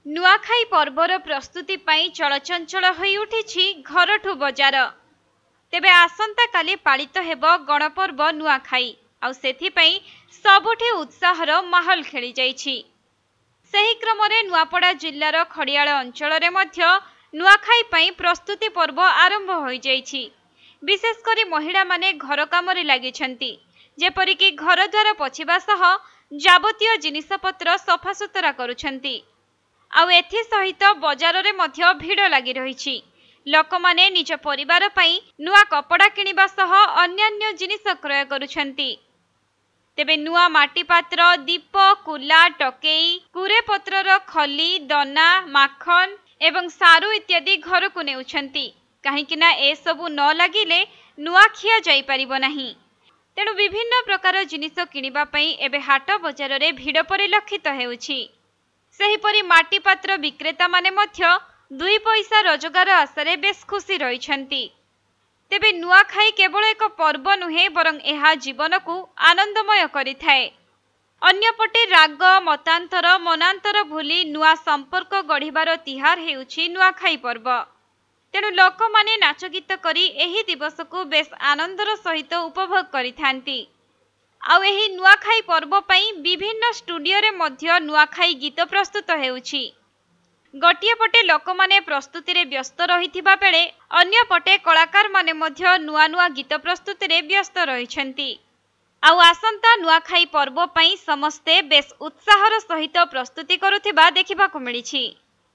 नुआखाई पर्वर प्रस्तुति पाई चलचंचल होई उठिछि घरठु बजार। तेबे आसंता काली पालित हेब गणपर्व नुआखाई आउ सेथिपाई सबुठी उत्साहर माहौल खेली जाइछि। सही क्रम रे नुआपड़ा जिल्लार खड़ियाल अंचल रे मध्य नुआखाई पाई प्रस्तुति पर्व आरंभ होई जाइछि। विशेष करी महिला माने घर काम रे लागिछंती, जेपरिक घर द्वार पोछिबा सह जाबतीय जिनिसपत्र सफासुतरा करुछंती। आउ एथि सहित बजार रे मध्य भीड़ लगी रही। लोकमाने निज परिवार पाई नुआ कपड़ा किनिबा सह अन्यान्य जिनिस क्रय करुछंती। तेबे नुआ माटी पात्र, दीप, कुला, टकेई, कुरे पत्रर खली, दना, माखन एवं सारू इत्यादि घर को नेउछंती, काहेकिना ए सबु न लागिले नुआ खिया जाई परिबो नाही। तेणु विभिन्न प्रकार जिनिस किनिबा पई एबे हाट बजार रे भीड़ परिलक्षित हेउछि। सेहिपरि माटी पात्र विक्रेता माने मध्य 2 पैसा रोजगार आशारे बेस खुशी रहिछंती। तेबे नुआखाई केवल एक पर्व नुहे बरं एहा जीवन को आनंदमय करिथाए। अन्यपटे राग, मतांतर, मनांतर भूली नुआ संपर्क गढ़िबार तिहार हेउछि नुआखाई पर्व। तेणु लोक माने नाच गीत करी एही दिवस को बेस आनंदर सहित उपभोग करिथांती। आउ एही नुआखाई पर्व पई विभिन्न स्टूडियो रे मध्य नुआखाई गीत प्रस्तुत हेउछि। गोटिए पटे लोक माने प्रस्तुति रे व्यस्त रहिथिबा बेले अन्य पटे कलाकार माने मध्य नुआ नुआ गीत प्रस्तुति रे व्यस्त रहिछंती। आउ आसंता नुआखाई पर्व पई समस्ते बेस उत्साहर सहित प्रस्तुति करुथिबा देखिबाकु मिलिछि।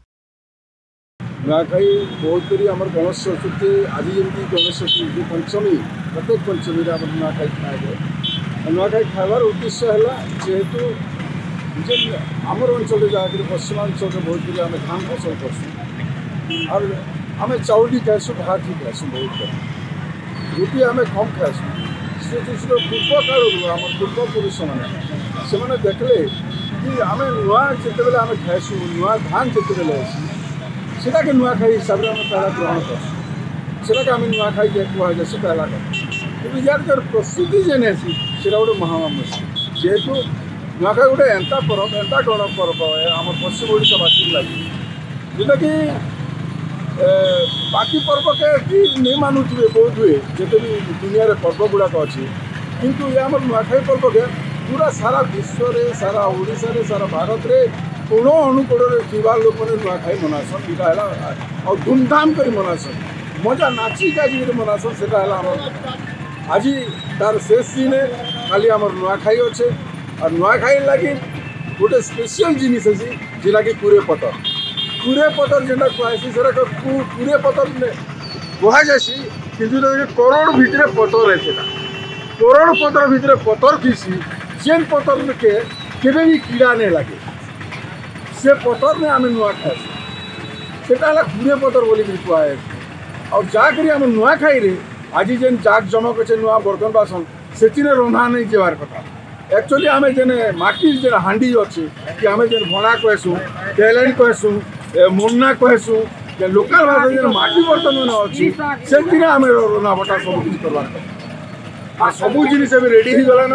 नुआखाई बहुत करी हमर गणेश चतुर्थी आज जेमती गणेश चतुर्थी पंचमी प्रत्येक पंचमी रे हमर नुआखाई खाए। नुआखाई खाइबार उद्देश्य है जेहेतु जे आमर अंचल जाकर पश्चिमांचल बहुत करी आम धान फसल करसुँ और आम चाउली खाइसु, भात ही खाइसु, बहुत कम रुटी आम कम खाइसु। से पूर्व काल आम पूर्वपुरुष मैंने देखले कि आम नुआ जिते आम खाइसु, नुआ धान जिते सेटा के नुआखाई हिसाब से आम पहला ग्रहण करसुँ। आम नुआखाई कहुए से पहला कि यार प्रस्तुति जेन है से गोटे महामामूसी। जेहेतु नुआखाई गोटे एंता पर्व, एंता गण पर्व है आम पश्चिम ओडिशावासी लगे जोटा कि बाकी पर्व के नहीं मानुवे बहुत हुए जिते भी दुनिया रे पर्व गुड़ाक अच्छे, किंतु ये आम नुआखाई पर्व के पूरा सारा विश्व रे, सारा ओडिशा रे, सारा भारत रे कोण अनुकोण लोक मैंने नुआखाई मनासन। यहाँ और धूमधाम कर मनासन, मजा नाची गाजी मनासन। से आज तार शेष दिन खाली आम नुआखाई अच्छे और नुआखाई लगी गोटे स्पेशल जिनिस अच्छी जेटा कि कुरे पतर जेटा कहसी से कुरे पतर कह जासी कि करोड़ भितर पतर है। करोड़ पतर भितर पतर थी जेन पतर के भी कीड़ा नहीं लगे से पतर ने आम नुआ खाइसु। सेटा कुरे पतर बोली कहुए। और जाकरी आम नुआखाई रे आज जेन जाक जमक अच्छे नुआ बर्तन बासन से रंधा नहीं जावार कथा। एक्चुअली आम जेन माटी जेन हांडी अच्छे कि आम जेन भणा कहसु, टेलेंट कहसु, मुन्ना कहसु, लोकल भाषा जेन माटी बर्तन मैंने अच्छी से आम रंधा बटा सब किसी करवार कथा। आ सबू जिनिस रेडी हो गलान।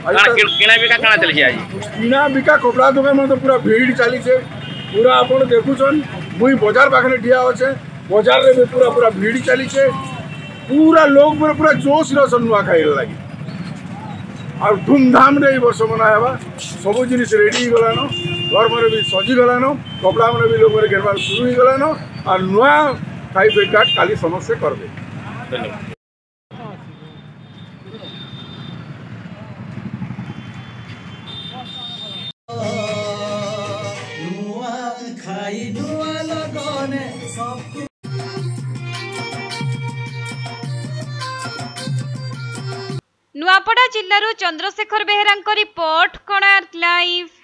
किना बिका कपड़ा दुकान में तो पूरा भीड़ चली पूरा आप देखुन। मुई बाजार पाखे ठिया अच्छे, बाजार में भी पूरा पूरा भीड़ चली पूरा लोग मेरे पूरा जोश रसन नुआखाई लगी और धूमधाम रे वर्ष मनावा। सब जिनिस रेडी हो गलान, घर में भी सजी गलान, कपड़ा मैंने भी लोग घेरबार शुरू हो गलान और नुआ खाई बेटा काली समस्या करबे। धन्यवाद। नुआपड़ा जिल्लारू चंद्रशेखर बेहेरा रिपोर्ट, कोणार्क लाइव।